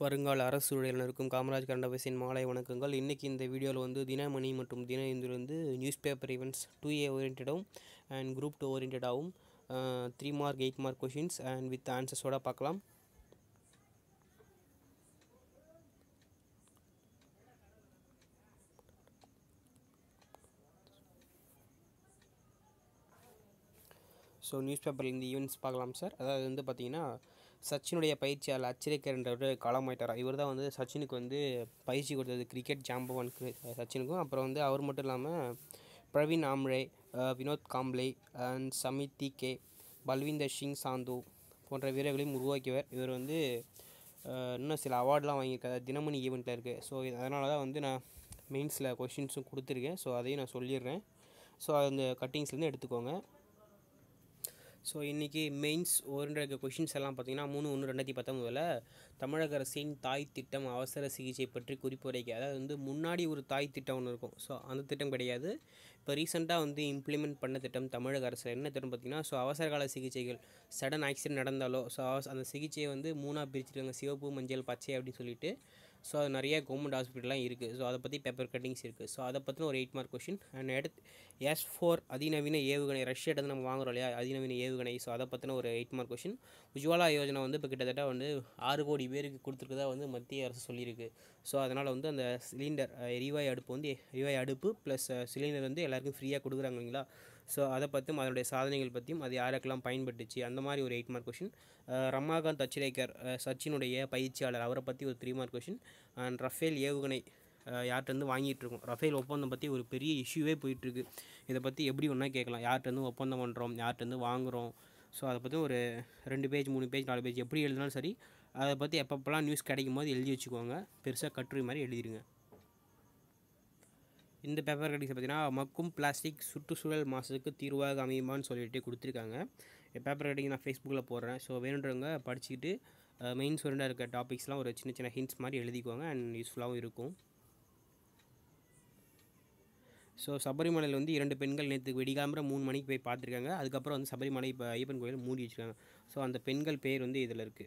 வருங்கால அரசு ஊழியர்களுக்கும் காமராஜ் கரண்டபசின் மாலை வணக்கங்கள். இன்றைக்கி இந்த வீடியோவில் வந்து தினமணி மற்றும் தின இந்தியில் வந்து நியூஸ் பேப்பர் ஈவெண்ட்ஸ் 2A ஓரியன்டாகவும் அண்ட் குரூப் 2 ஓரியன்டாகவும் 3 mark 8 mark questions and with ஆன்சர்ஸோடு பார்க்கலாம். ஸோ நியூஸ் பேப்பரில் இந்த ஈவெண்ட்ஸ் பார்க்கலாம் சார். அதாவது வந்து பார்த்திங்கன்னா, சச்சினுடைய பயிற்சியாளர் அச்சரேக்கர்ன்றவர் காலமாயிட்டார். இவர் தான் வந்து சச்சினுக்கு வந்து பயிற்சி கொடுத்தது, கிரிக்கெட் ஜாம்பவானுக்கு சச்சினுக்கும். அப்புறம் வந்து அவர் மட்டும் இல்லாமல் பிரவீன் ஆம்ரே, வினோத் காம்ப்ளே அண்ட் சமித் டிகே, பல்விந்தர் சிங் சாந்து போன்ற வீரர்களையும் உருவாக்கியவர். இவர் வந்து இன்னும் சில அவார்டெலாம் வாங்கியிருக்காரு, தினமணி ஈவெண்ட்டில் இருக்குது. ஸோ அதனால தான் வந்து நான் மெயின்ஸில் கொஷின்ஸும் கொடுத்துருக்கேன். ஸோ அதையும் நான் சொல்லிடுறேன். ஸோ அந்த கட்டிங்ஸ்லேருந்து எடுத்துக்கோங்க. ஸோ இன்றைக்கி மெயின்ஸ் ஓரின்ற கொஷின்ஸ் எல்லாம் பார்த்திங்கன்னா 3/1/2019 தமிழக அரசின் தாய் திட்டம் அவசர சிகிச்சை பற்றி குறிப்புரைக்க. அதாவது வந்து முன்னாடி ஒரு தாய் திட்டம் ஒன்று இருக்கும். ஸோ அந்த திட்டம் கிடையாது, இப்போ ரீசெண்டாக வந்து இம்ப்ளிமெண்ட் பண்ண திட்டம் தமிழக அரசு. என்ன திட்டம் பார்த்திங்கன்னா, ஸோ அவசரகால சிகிச்சைகள், சடன் ஆக்சிடென்ட் நடந்தாலோ ஸோ அந்த சிகிச்சையை வந்து 3ஆக பிரிச்சுருக்காங்க, சிவப்பு, மஞ்சள், பச்சை அப்படின்னு சொல்லிட்டு. ஸோ அது நிறைய கவர்மெண்ட் ஹாஸ்பிட்டல்லாம் இருக்குது. ஸோ அதை பற்றி பேப்பர் கட்டிங்ஸ் இருக்குது. ஸோ அதை பற்றின ஒரு 8 மார்க் கொஷின். அண்ட் எடுத்து S4 அதிநவீன ஏவுகணை, ரஷ்யாட்ட நம்ம வாங்குறோம் இல்லையா, அதிநவீன ஏவுகணை. ஸோ அதை பற்றின ஒரு 8 மார்க் கொஷின். உஜ்வாலா யோஜனா வந்து இப்போ கிட்டத்தட்ட வந்து 6 கோடி பேருக்கு கொடுத்துருக்கதா வந்து மத்திய அரசு சொல்லியிருக்கு. ஸோ அதனால் வந்து அந்த சிலிண்டர் எரிவாயு அடுப்பு வந்து எரிவாயு அடுப்பு ப்ளஸ் சிலிண்டர் வந்து எல்லாருக்கும் ஃப்ரீயாக கொடுக்குறாங்க இல்லைங்களா. ஸோ அதை பற்றியும் அதனுடைய சாதனைகள் பற்றியும் அது யாருக்கெல்லாம் பயன்பட்டுச்சு அந்த மாதிரி ஒரு 8 மார்க் கொஷின். ரமாகாந்த் அச்சரேக்கர் சச்சினுடைய பயிற்சியாளர், அவரை பற்றி ஒரு 3 மார்க் கொஷின். அண்ட் ரஃபேல் ஏவுகணை யார்கிட்டருந்து வாங்கிட்டுருக்கோம், ரஃபேல் ஒப்பந்தம் பற்றி ஒரு பெரிய இஷ்யூவே போயிட்டுருக்கு. இதை பற்றி எப்படி ஒன்றா கேட்கலாம், யார்கிட்டருந்து ஒப்பந்தம் பண்ணுறோம், யார்கிட்டருந்து வாங்குகிறோம். ஸோ அதை பற்றி ஒரு 2 பேஜ் 3 பேஜ் 4 பேஜ் எப்படி எழுதினாலும் சரி, அதை பற்றி எப்பப்பெல்லாம் நியூஸ் கிடைக்கும் போது எழுதி வச்சுக்கோங்க. பெருசாக கட்டுரை மாதிரி எழுதிடுங்க. இந்த பேப்பர் கட்டிங்ஸ் பார்த்தீங்கன்னா, மக்கும் பிளாஸ்டிக் சுற்றுச்சூழல் மாசுக்கு தீர்வாக அமையுமான்னு சொல்லிட்டு கொடுத்துருக்காங்க. பேப்பர் கட்டிங் நான் ஃபேஸ்புக்கில் போடுறேன். ஸோ வேணுன்றவங்க படிச்சுக்கிட்டு மெயின்ஸ் வரண்டாக இருக்க டாபிக்ஸ்லாம் ஒரு சின்ன சின்ன ஹிண்ட்ஸ் மாதிரி எழுதிக்குவாங்க அண்ட் யூஸ்ஃபுல்லாகவும் இருக்கும். ஸோ சபரிமலையில் வந்து 2 பெண்கள் நேற்று வெடிகாம்பரம் 3 மணிக்கு போய் பார்த்துருக்காங்க. அதுக்கப்புறம் வந்து சபரிமலை இப்போ ஐயப்பன் கோயில் மூடி வச்சுருக்காங்க. ஸோ அந்த பெண்கள் பேர் வந்து இதில் இருக்குது.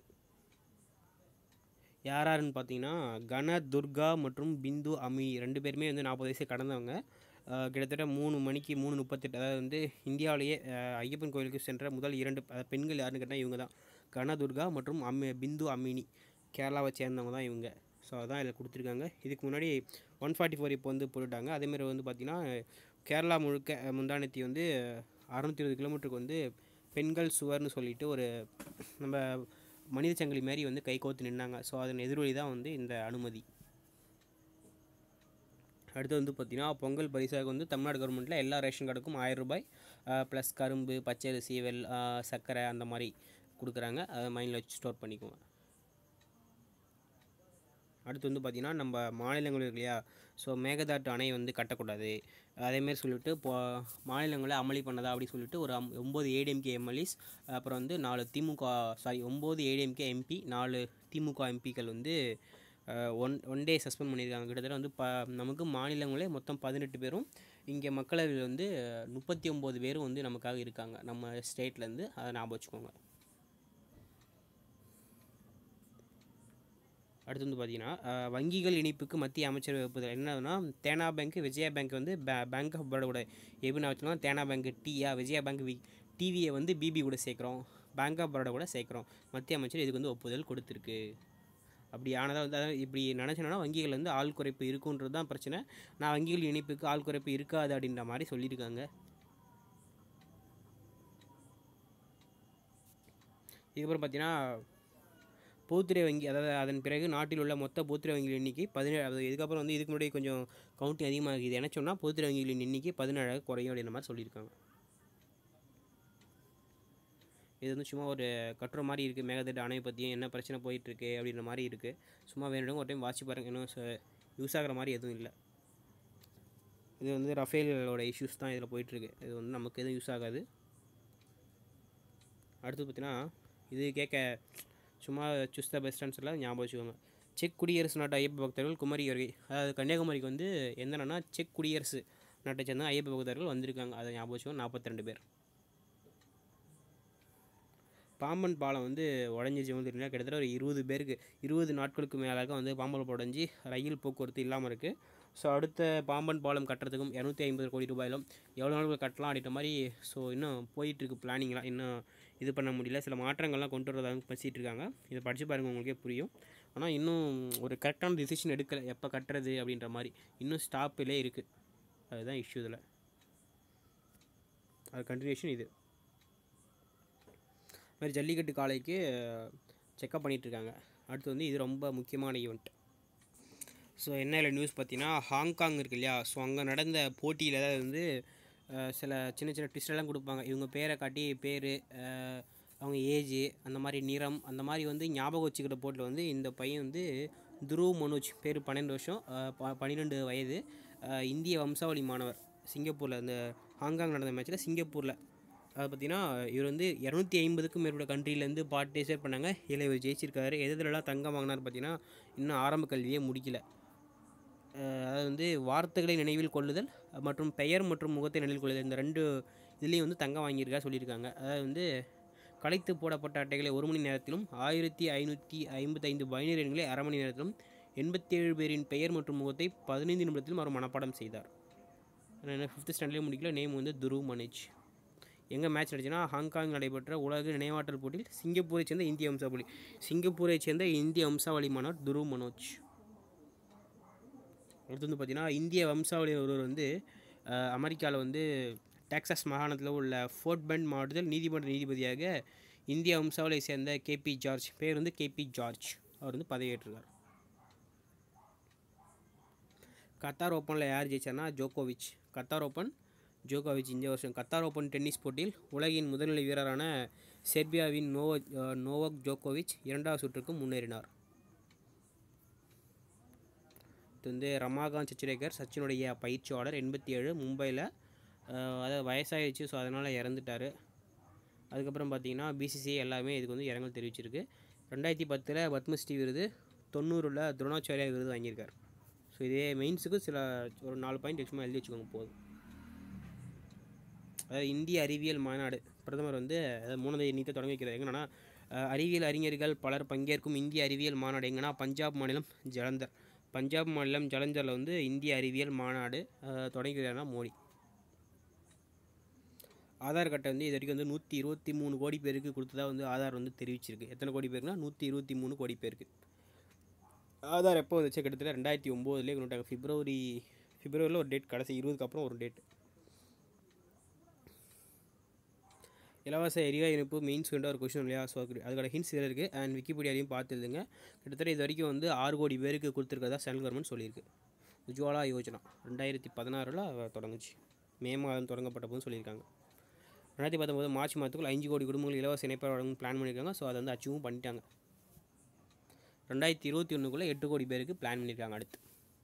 யாருன்னு பார்த்தீங்கன்னா, கன துர்கா மற்றும் பிந்து அமி 2 பேருமே வந்து 40 வயசு கடந்தவங்க. கிட்டத்தட்ட 3 மணிக்கு 3:38, அதாவது வந்து இந்தியாவிலேயே ஐயப்பன் கோயிலுக்கு சென்ற முதல் 2 பெண்கள் யாருன்னு கேட்டால் இவங்க தான். கன துர்கா மற்றும் பிந்து அமினி, கேரளாவை சேர்ந்தவங்க தான் இவங்க. ஸோ அதான் இதில் கொடுத்துருக்காங்க. இதுக்கு முன்னாடி 144 இப்போ வந்து போட்டுட்டாங்க. அதேமாதிரி வந்து பார்த்திங்கன்னா, கேரளா முழுக்க முந்தானத்தி வந்து 620 கிலோமீட்டருக்கு வந்து பெண்கள் சுவர்னு சொல்லிட்டு ஒரு நம்ம மனித சங்கிலி மாரி வந்து கை கோர்த்து நின்னாங்க. ஸோ அதன் எதிரொலி தான் வந்து இந்த அனுமதி. அடுத்து வந்து பார்த்திங்கன்னா, பொங்கல் பரிசாக வந்து தமிழ்நாடு கவர்மெண்ட்டில் எல்லா ரேஷன் கார்டுக்கும் 1000 ரூபாய் ப்ளஸ் கரும்பு, பச்சரிசி, சர்க்கரை அந்த மாதிரி கொடுக்குறாங்க. அதை மைண்டில் வச்சு ஸ்டோர் பண்ணிக்குவோம். அடுத்து வந்து பார்த்திங்கன்னா, நம்ம மாநிலங்கள் இருக்கு இல்லையா, ஸோ மேகதாட்டு அணை வந்து கட்டக்கூடாது அதேமாரி சொல்லிவிட்டு மாநிலங்களை அமளி பண்ணதா அப்படி சொல்லிட்டு ஒரு 9 ஏடிஎம்கே எம்எல்ஏஸ், அப்புறம் வந்து 9 ஏடிஎம்கே எம்பி, 4 திமுக எம்பிக்கள் வந்து ஒன் டே சஸ்பெண்ட் பண்ணியிருக்காங்க. கிட்டத்தட்ட வந்து நமக்கு மாநிலங்களே மொத்தம் 18 பேரும், இங்கே மக்களவையில் வந்து 39 பேரும் வந்து நமக்காக இருக்காங்க நம்ம ஸ்டேட்லேருந்து. அதை ஞாபகம் வச்சுக்கோங்க. அடுத்து வந்து பார்த்திங்கன்னா, வங்கிகள் இணைப்புக்கு மத்திய அமைச்சர் ஒப்புதல். என்னதுன்னா, தேனா பேங்க், விஜயா பேங்க் வந்து பேங்க் ஆஃப் பரோடா எப்படின்னு வச்சுக்கலாம். தேனா பேங்க் டியா, விஜயா பேங்க் டிவியை வந்து பிபி கூட சேர்க்குறோம், பேங்க் ஆஃப் பரோடா கூட சேர்க்குறோம். மத்திய அமைச்சர் இதுக்கு வந்து ஒப்புதல் கொடுத்துருக்கு. அப்படி ஆனதாக வந்து இப்படி நினச்சோன்னா வங்கிகள் வந்து ஆள் குறைப்பு இருக்குன்றது தான் பிரச்சனை. நான் வங்கிகள் இணைப்புக்கு ஆள் குறைப்பு இருக்காது அப்படின்ற மாதிரி சொல்லியிருக்காங்க. இதுக்கப்புறம் பார்த்திங்கன்னா, பொதுத்துறை வங்கி, அதாவது அதன் பிறகு நாட்டில் உள்ள மொத்த பொதுத்துறை வங்கிகளின் எண்ணிக்கை 17. இதுக்கப்புறம் வந்து இதுக்கு முன்னாடி கொஞ்சம் கவுண்டிங் அதிகமாக இருக்குது. என்ன சொன்னால் பொதுத்துறை வங்கிகளின் எண்ணிக்கை 17 குறையும் அப்படின்ற மாதிரி சொல்லியிருக்காங்க. இது வந்து சும்மா ஒரு கட்டுரை மாதிரி இருக்குது. மேகதாட்டு அணை பற்றியும் என்ன பிரச்சனை போயிட்டுருக்கு அப்படின்ற மாதிரி இருக்குது. சும்மா வேணும் ஒரு டைம் வாட்சி பாருங்கள். இன்னும் யூஸ் ஆகிற மாதிரி எதுவும் இல்லை. இது வந்து ரஃபேலோட இஷ்யூஸ் தான் இதில் போயிட்டுருக்கு. இது வந்து நமக்கு எதுவும் யூஸ் ஆகாது. அடுத்து பார்த்தீங்கன்னா, இது கேட்க சும்மா சுஸ்த பெஸ்ட் ஆன்சரில் ஞாபகம் வச்சுக்கோங்க. செக் குடியரசு நாட்டு ஐயப்ப பக்தர்கள் குமரி வருகை. அதாவது கன்னியாகுமரிக்கு வந்து என்னென்னா செக் குடியரசு நாட்டை சேர்ந்த ஐயப்ப பக்தர்கள் வந்திருக்காங்க. அதை ஞாபகம் வச்சுக்கோங்க. 42 பேர். பாம்பன் பாலம் வந்து உடஞ்சிச்சு வந்து கிட்டத்தட்ட ஒரு 20 பேருக்கு 20 நாட்களுக்கு மேலாக வந்து பாம்பன் பாலம் உடஞ்சி ரயில் போக்குவரத்து இல்லாமல் இருக்குது. ஸோ அடுத்த பாம்பன் பாலம் கட்டுறதுக்கும் 250 கோடி ரூபாயிலும் எவ்வளோ நாட்கள் கட்டலாம் அப்படின்ற மாதிரி ஸோ இன்னும் போயிட்டுருக்கு பிளானிங்லாம். இன்னும் இது பண்ண முடியல. சில மாற்றங்கள்லாம் கொண்டு வரதாக பேசிகிட்டு இருக்காங்க. இதை படித்து பாருங்கள், உங்களுக்கே புரியும். ஆனால் இன்னும் ஒரு கரெக்டான டிசிஷன் எடுக்கலை, எப்போ கட்டுறது அப்படின்ற மாதிரி. இன்னும் ஸ்டாப்பிலே இருக்குது. அதுதான் இஷ்யூ இதில். அது கண்டினியூஷன் இது மாதிரி ஜல்லிக்கட்டு காளைக்கு செக்கப் பண்ணிகிட்ருக்காங்க. அடுத்து வந்து இது ரொம்ப முக்கியமான ஈவெண்ட். ஸோ என்ன இல்லை நியூஸ் பார்த்தீங்கன்னா, ஹாங்காங் இருக்கு இல்லையா, ஸோ அங்கே நடந்த போட்டியில் வந்து சில சின்ன சின்ன ட்விஸ்டெல்லாம் கொடுப்பாங்க. இவங்க பேரை காட்டி பேர், அவங்க ஏஜ், அந்த மாதிரி நிறம், அந்த மாதிரி வந்து ஞாபகம் வச்சுக்கிற போட்டியில் வந்து இந்த பையன் வந்து துருவ் மனோஜ், பேர் 12 வருஷம், 12 வயது, இந்திய வம்சாவளி மாணவர். சிங்கப்பூரில் இந்த ஹாங்காங் நடந்த மேட்ச்சில் சிங்கப்பூரில் அதை பார்த்திங்கன்னா இவர் வந்து 250க்கும் மேற்பட்ட கண்ட்ரிலேருந்து பார்ட்டிசிபேட் பண்ணாங்க. இதில் இவர் ஜெயிச்சிருக்காரு. எதுலலாம் தங்கம் வாங்கினார் பார்த்தீங்கன்னா, இன்னும் ஆரம்ப கல்வியே முடிக்கல. அதாவது வந்து வார்த்தைகளை நினைவில் கொள்ளுதல் மற்றும் பெயர் மற்றும் முகத்தை நினைவில் கொள்ளுதல், இந்த 2 இதுலேயும் வந்து தங்கம் வாங்கியிருக்கா சொல்லியிருக்காங்க. அதாவது வந்து கலைத்து போடப்பட்ட அட்டைகளை 1 மணி நேரத்திலும் 1555 பைனரி எண்களை அரை மணி நேரத்திலும் 87 பேரின் பெயர் மற்றும் முகத்தை 15 நிமிடத்திலும் அவர் மனப்பாடம் செய்தார். 5th ஸ்டாண்டர்ட்லேயே முடிக்கல. நேம் வந்து துருவ் மனோஜ். எங்கே மேட்ச் நடந்துச்சுன்னா, ஹாங்காங் நடைபெற்ற உலக நினைவாற்றல் போட்டியில் சிங்கப்பூரை சேர்ந்த இந்திய வம்சாவளி மாணவர் துருவ் மனோஜ். அடுத்து வந்து பார்த்திங்கன்னா, இந்திய வம்சாவளி ஒருவர் வந்து அமெரிக்காவில் வந்து டெக்சாஸ் மாகாணத்தில் உள்ள ஃபோர்ட் பெண்ட் மாவட்டத்தில் நீதிமன்ற நீதிபதியாக இந்திய வம்சாவளியை சேர்ந்த கேபி ஜார்ஜ், பேர் வந்து கேபி ஜார்ஜ், அவர் வந்து பதவியேற்றிருக்கார். கத்தார் ஓப்பனில் யார் ஜெயிச்சார்னா ஜோகோவிச். இந்த வருஷம் கத்தார் ஓப்பன் டென்னிஸ் போட்டியில் உலகின் முதல்நிலை வீரரான செர்பியாவின் நோவாக் ஜோகோவிச் 2வது சுற்றுக்கு முன்னேறினார். இது வந்து ரமாகாந்த் சச்சிரேகர், சச்சினுடைய பயிற்சியாளர், 87, மும்பையில், அதாவது வயசாகிடுச்சு, ஸோ அதனால் இறந்துட்டார். அதுக்கப்புறம் பார்த்திங்கன்னா பிசிசிஐ எல்லாமே இதுக்கு வந்து இரங்கல் தெரிவிச்சிருக்கு. 2010 பத்மஸ்ரீ விருது, 90ல் துரோணாச்சாரியா விருது வாங்கியிருக்கார். ஸோ இதே மெயின்ஸுக்கு ஒரு 4 பாயிண்ட் எக்ஸ்ட்ரா எழுதி வச்சுக்கோங்க போதும். அதாவது இந்திய அறிவியல் மாநாடு பிரதமர் வந்து 3ஆம் தேதி தொடங்கி வைக்கிறது. எங்கன்னா அறிவியல் அறிஞர்கள் பலர் பங்கேற்கும் இந்திய அறிவியல் மாநாடு எங்கன்னா பஞ்சாப் மாநிலம் ஜலந்தரில் வந்து இந்திய அறிவியல் மாநாடு தொடங்கிக்கிறாருன்னா மோடி. ஆதார் கார்டை வந்து இது வரைக்கும் வந்து 123 கோடி பேருக்கு கொடுத்ததாக வந்து ஆதார் வந்து தெரிவிச்சிருக்கு. எத்தனை கோடி பேருக்குன்னா 123 கோடி பேருக்கு. ஆதார் எப்போ வந்துச்சு? கிட்டத்தட்ட 2009 கொண்டு விட்டாங்க. பிப்ரவரியில் ஒரு டேட், கடைசி 20க்கு அப்புறம் ஒரு டேட். இலவச எரிவாயு இணைப்பு மெயின்ஸ் வேண்ட ஒரு கொஸ்டின் இல்லையா, ஸோ அதுக்கான ஹிண்ட்ஸ் இதில் இருக்குது. அண்ட் விக்கிபீடியாலையும் பார்த்துருதுங்க. கிட்டத்தட்ட இது வரைக்கும் வந்து 6 கோடி பேருக்கு கொடுத்துருக்கதா சென்ட்ரல் கவர்மெண்ட் சொல்லியிருக்கு. உஜ்வாலா யோஜனா 2016 தொடங்குச்சு. மே மாதம் தொடங்கப்பட்ட போது சொல்லியிருக்காங்க. 2019 மார்ச் மாதத்துக்குள் 5 கோடி குடும்பங்கள் இலவச இணைப்பை வழங்கும் பிளான் பண்ணியிருக்காங்க. ஸோ அதை வந்து அச்சீவும் பண்ணிட்டாங்க. 2021 8 கோடி பேருக்கு பிளான் பண்ணியிருக்காங்க. அடுத்து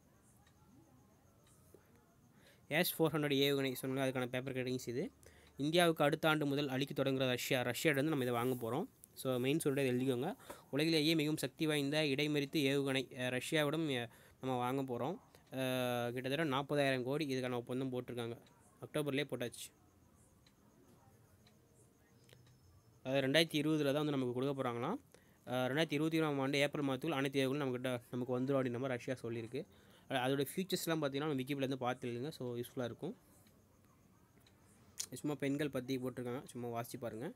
S-400 ஏவுகணை சொன்னாங்க. அதுக்கான பேப்பர் கட்டிங்ஸ் இது. இந்தியாவுக்கு அடுத்த ஆண்டு முதல் அளிக்க தொடங்குகிற ரஷ்யாவிடம் நம்ம இதை வாங்க போகிறோம். ஸோ மெயின் சொல்லிட்டு எழுதிக்கோங்க. உலகிலேயே மிகவும் சக்தி வாய்ந்த இடைமறித்து ஏவுகணை ரஷ்யாவிடம் நம்ம வாங்க போகிறோம். கிட்டத்தட்ட 40,000 கோடி இதுக்கான ஒப்பந்தம் போட்டிருக்காங்க. அக்டோபர்லேயே போட்டாச்சு. அது 2020 தான் வந்து நமக்கு கொடுக்க போகிறாங்களாம். 2021ஆம் ஆண்டு ஏப்ரல் மாதத்துக்குள் அனைத்து ஏவுகளும் நமக்கு வந்துடும் அப்படின்னு நம்ம ரஷ்யா சொல்லியிருக்கு. அதோடய ஃபியூச்சர்ஸ்லாம் பார்த்தீங்கன்னா விக்கிபீடியாவில் பார்த்து எழுதுங்க. ஸோ யூஸ்ஃபுல்லாக இருக்கும். சும்மா பெண்கள் பற்றி போட்டிருக்காங்க, சும்மா வாசிச்சு பாருங்கள்.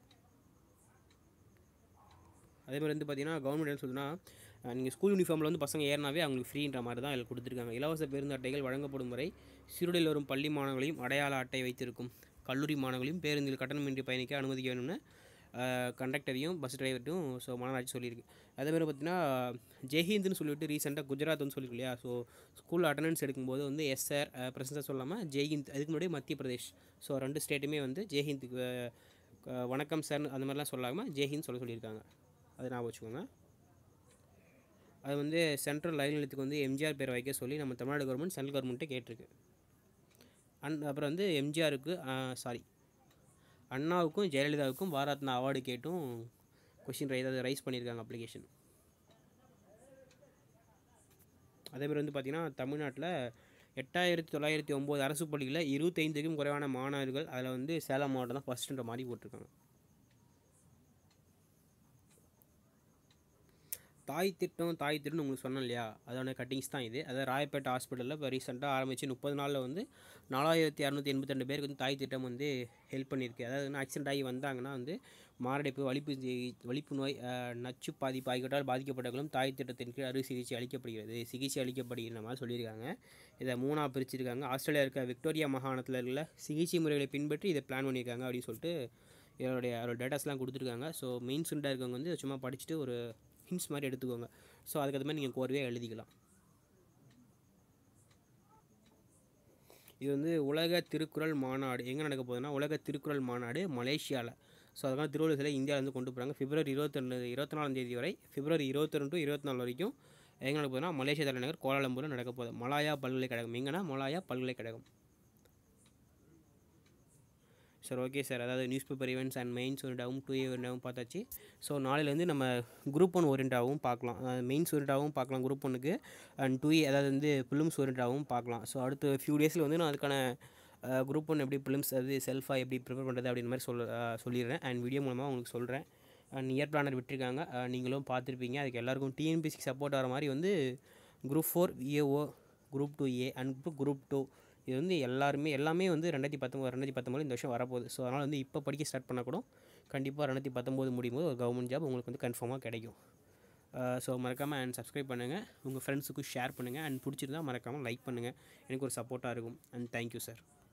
அதேமாதிரி வந்து பார்த்திங்கன்னா கவர்மெண்ட் என்ன சொல்லுதுன்னா, நீங்கள் ஸ்கூல் யூனிஃபார்மில் வந்து பசங்க ஏறினாவே அவங்களுக்கு ஃப்ரீன்ற மாதிரி தான் அதில் கொடுத்துருக்காங்க. இலவச பேருந்து அட்டைகள் வழங்கப்படும் வரை சீருடையில் வரும் பள்ளி மாணவர்களையும் அடையாள அட்டை வைத்திருக்கும் கல்லூரி மாணவர்களையும் பேருந்தில் கட்டணமின்றி பயணிக்க அனுமதிக்க வேணும்னு கண்டக்டரையும் பஸ் டிரைவர்ட்டும் ஸோ மாநகராட்சி சொல்லியிருக்கு. அதேமாதிரி பார்த்திங்கன்னா ஜெய்ஹிந்துன்னு சொல்லிவிட்டு ரீசெண்டாக குஜராத் வந்து சொல்லியிருக்கு இல்லையா, ஸோ ஸ்கூலில் அட்டண்டன்ஸ் எடுக்கும்போது வந்து எஸ் சார் பிரசன்ஸாக சொல்லாமல் ஜெய்ஹிந்த், அதுக்கு முன்னாடி மத்திய பிரதேஷ், ஸோ 2 ஸ்டேட்டுமே வந்து ஜெய்ஹிந்துக்கு வணக்கம் சார் அந்த மாதிரிலாம் சொல்லாமல் ஜெய்ஹிந்த் சொல்லியிருக்காங்க. அதை ஞாபகம் வச்சுக்கோங்க. அது வந்து சென்ட்ரல் ரயில் நிலையத்துக்கு வந்து எம்ஜிஆர் பேர் வைக்க சொல்லி நம்ம தமிழ்நாடு கவர்மெண்ட் சென்ட்ரல் கவர்மெண்ட்டே கேட்டிருக்கு. அப்புறம் வந்து எம்ஜிஆருக்கு அண்ணாவுக்கும் ஜெயலலிதாவுக்கும் பாரத்னா அவார்டு கேட்டும் கொஷின் ரைஸ் பண்ணியிருக்காங்க அப்ளிகேஷன். அதேமாதிரி வந்து பார்த்திங்கன்னா தமிழ்நாட்டில் 8,909 அரசு பள்ளிகளில் 25க்கும் குறைவான மாணவர்கள், அதில் வந்து சேலம் மாவட்டம் தான் ஃபஸ்ட்டுன்ற மாதிரி போட்டிருக்காங்க. தாய் திட்டம்னு உங்களுக்கு சொன்னேன் இல்லையா, அதோட கட்டிங்ஸ் தான் இது. அதாவது ராயப்பேட்டை ஹாஸ்பிட்டலில் இப்போ ரீசெண்டாக ஆரம்பித்து 30 நாளில் வந்து 4682 பேருக்கு வந்து தாய் திட்டம் வந்து ஹெல்ப் பண்ணியிருக்கு. அதாவது வந்து ஆக்சிடென்ட் ஆகி வந்தாங்கன்னா வந்து மாரடைப்பு, வலிப்பு நோய், நச்சு பாதிப்பு ஆகியோரால் பாதிக்கப்பட்டவர்களும் தாய் திட்டத்தின் கீழ் அறுவை சிகிச்சை அளிக்கப்படுகிற மாதிரி சொல்லியிருக்காங்க. இதை 3ஆக பிரிச்சிருக்காங்க. ஆஸ்திரேலியா இருக்க விக்டோரியா மாகாணத்தில் உள்ள சிகிச்சை முறைகளை பின்பற்றி இதை பிளான் பண்ணியிருக்காங்க அப்படின்னு சொல்லிட்டு அவரோட டேட்டாஸ்லாம் கொடுத்துருக்காங்க. ஸோ மெயின் ஸ்டூடெண்ட்டாக இருக்கவங்க வந்து சும்மா படிச்சுட்டு ஒரு ஹிண்ட்ஸ் மாதிரி எடுத்துக்கோங்க. ஸோ அதுக்கு மாதிரி நீங்கள் கோர்வையாக எழுதிக்கலாம். இது வந்து உலக திருக்குறள் மாநாடு எங்கே நடக்க போகுதுன்னா, உலக திருக்குறள் மாநாடு மலேசியாவில். ஸோ அதுக்கான திருவள்ளுவர் சிலை இந்தியாவில் வந்து கொண்டு போகிறாங்க. பிப்ரவரி 24 வரை, பிப்ரவரி 22 to 24 வரைக்கும் எங்கே நடக்க போகுதுன்னா, மலேசியா தலைநகர் கோலாலம்பூரில் நடக்க போகுது. மலாயா பல்கலைக்கழகம். எங்கன்னா மலாயா பல்கலைக்கழகம். Sir okay sir. அதாவது news paper events and mains ஓரியண்டாகவும் 2A ஓரியண்டாகவும் பார்த்தாச்சு. ஸோ நாளையிலேருந்து நம்ம குரூப் 1 ஓரியண்டாகவும் பார்க்கலாம். மெயின்ஸ் ஓரியண்டாகவும் பார்க்கலாம் குரூப் 1க்கு, அண்ட் 2A அதாவது வந்து பிலிம்ஸ் ஓரியண்டாகவும் பார்க்கலாம். ஸோ அடுத்த ஃபியூ டேஸில் வந்து நான் அதுக்கான குரூப் 1 எப்படி பிலிம்ஸ் அது செல்ஃபாக எப்படி ப்ரிப்பேர் பண்ணுறது அப்படின்ற மாதிரி சொல்லிடுறேன். அண்ட் வீடியோ மூலமாக உங்களுக்கு சொல்கிறேன். அண்ட் இயர் பிளானர் விட்டுருக்காங்க, நீங்களும் பார்த்துருப்பீங்க. அதுக்கு எல்லாருக்கும் டிஎன்பிஎஸ்சி சப்போர்ட் ஆகிற மாதிரி வந்து group 4 VAO, group 2A and group 2 இது வந்து எல்லாமே வந்து 2019 இந்த வருஷம் வரப்போகுது. ஸோ அதனால் வந்து இப்போ படிக்க ஸ்டார்ட் பண்ணால் கூட கண்டிப்பாக 2019 முடியும் போது ஒரு கவர்மெண்ட் ஜாப் உங்களுக்கு வந்து கன்ஃபார்மாக கிடைக்கும். ஸோ மறக்காமல் அண்ட் சப்ஸ்கிரைப் பண்ணுங்கள், உங்கள் ஃப்ரெண்ட்ஸுக்கும் ஷேர் பண்ணுங்கள், அண்ட் பிடிச்சிருந்தால் மறக்காமல் லைக் பண்ணுங்கள். எனக்கு ஒரு சப்போர்ட்டாக இருக்கும். And thank you sir.